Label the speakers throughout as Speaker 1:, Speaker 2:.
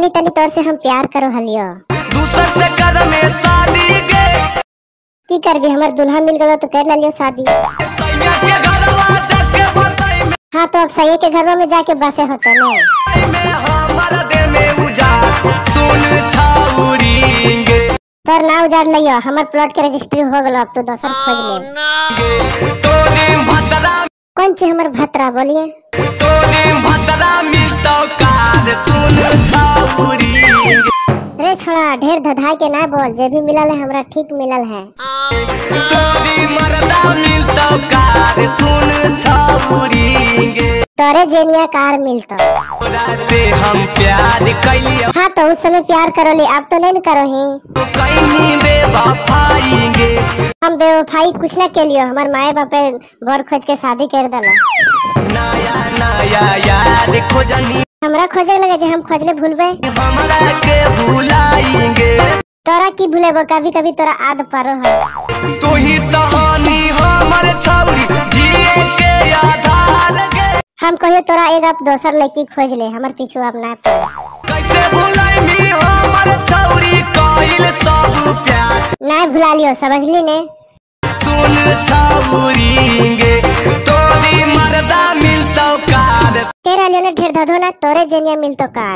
Speaker 1: तनी तनी तौर से हम प्यार करो हलियो
Speaker 2: दूसर से कर में शादी गे
Speaker 1: की करबी हमर दुल्हा मिल गलो तो कर लियो शादी।
Speaker 2: सैया के घरवा जाके बसाई में
Speaker 1: हाँ तो अब सही के घर में जाके बसे होते न
Speaker 2: में हमर दे में उजाड़ सुन छाउरींगे
Speaker 1: तोर ना उजाड़ लियो हमर प्लॉट के रजिस्ट्री हो गलो अब तो दोसर खोज ले।
Speaker 2: तोनी भतरा
Speaker 1: कौन ची हमर भतरा बोलिए
Speaker 2: तोनी भतरा मिलतो कार सुन छाउरींगे
Speaker 1: रे छोड़ा ढेर धधाई के ना बोल जे भी मिलल है हमरा ठीक मिलल है।
Speaker 2: तोनी मरदा मिलतो कार सुन छाउरींगे
Speaker 1: तोरे जेनिया कार मिलतो
Speaker 2: तोरा से हम प्यार कइलियो
Speaker 1: हाँ तो उस समय प्यार करो ली अब तो नहीं करो ही
Speaker 2: कहीं बेवफाईंगे
Speaker 1: हम बेवफाई कुछ ना के लियो हमार माए बापे बर खोज के शादी कर दला
Speaker 2: नया नया यार खोजनी
Speaker 1: हमरा खोजे लगे जे हम खोजले भूलबे
Speaker 2: हमरा के भुलाएंगे
Speaker 1: तोरा की भूलेबो कभी कभी तोरा आद पारो है।
Speaker 2: तू ही कहानी हमर छौरी जिए के आधार गे
Speaker 1: हम कहियो तोरा एक अब दोसर लड़की खोज ले हमर पीछू अब ना पड़े
Speaker 2: कैसे भुलाइमी हमर छौरी कइल सब प्यार
Speaker 1: ना भुला लियो समझली ने
Speaker 2: सुन छौरींगे तोरी मर्दा मिलतो कार
Speaker 1: तेरा लियो ने ढेर धधो ना तोरे जेनिया मिलतो कार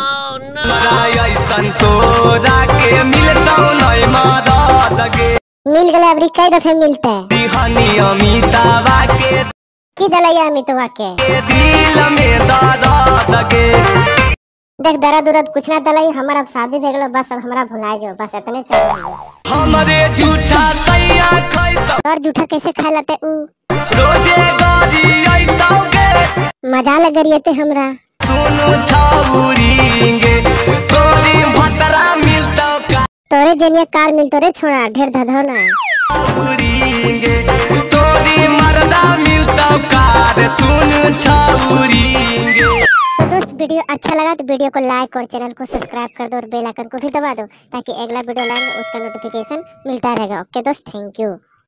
Speaker 2: ऐसन तोरा के मिलतो नहीं मदद गे
Speaker 1: मिल गले अबरी कई दफे मिलते हैं
Speaker 2: दिहानी अमितावा के
Speaker 1: की दलैया अमितवा के
Speaker 2: दिल में दर्द गे
Speaker 1: देख दर्द उरद कुछ ना दलाई हमर अब शादी भे गेलो बस अब हमरा भुला जो बस इतने चाहिए।
Speaker 2: हमरे झूठा सैया खैतो
Speaker 1: और जूठा कैसे खा लेते
Speaker 2: रोजे गाड़ी आइतो गे
Speaker 1: मजा लगरियते हमरा
Speaker 2: सुनु छौरींगे तोरी भतरा मिलतो का
Speaker 1: तोरे जेनिया कार मिलतो रे छोड़ा ढेर धधो ना
Speaker 2: छौरींगे तोरी मर्दा मिलतो कार सुन छौरींगे।
Speaker 1: तो दोस्त वीडियो अच्छा लगा तो वीडियो को लाइक और चैनल को सब्सक्राइब कर दो और बेल आइकन को भी दबा दो ताकि अगला वीडियो लाएंगे उसका नोटिफिकेशन मिलता रहेगा। ओके दोस्त थैंक यू।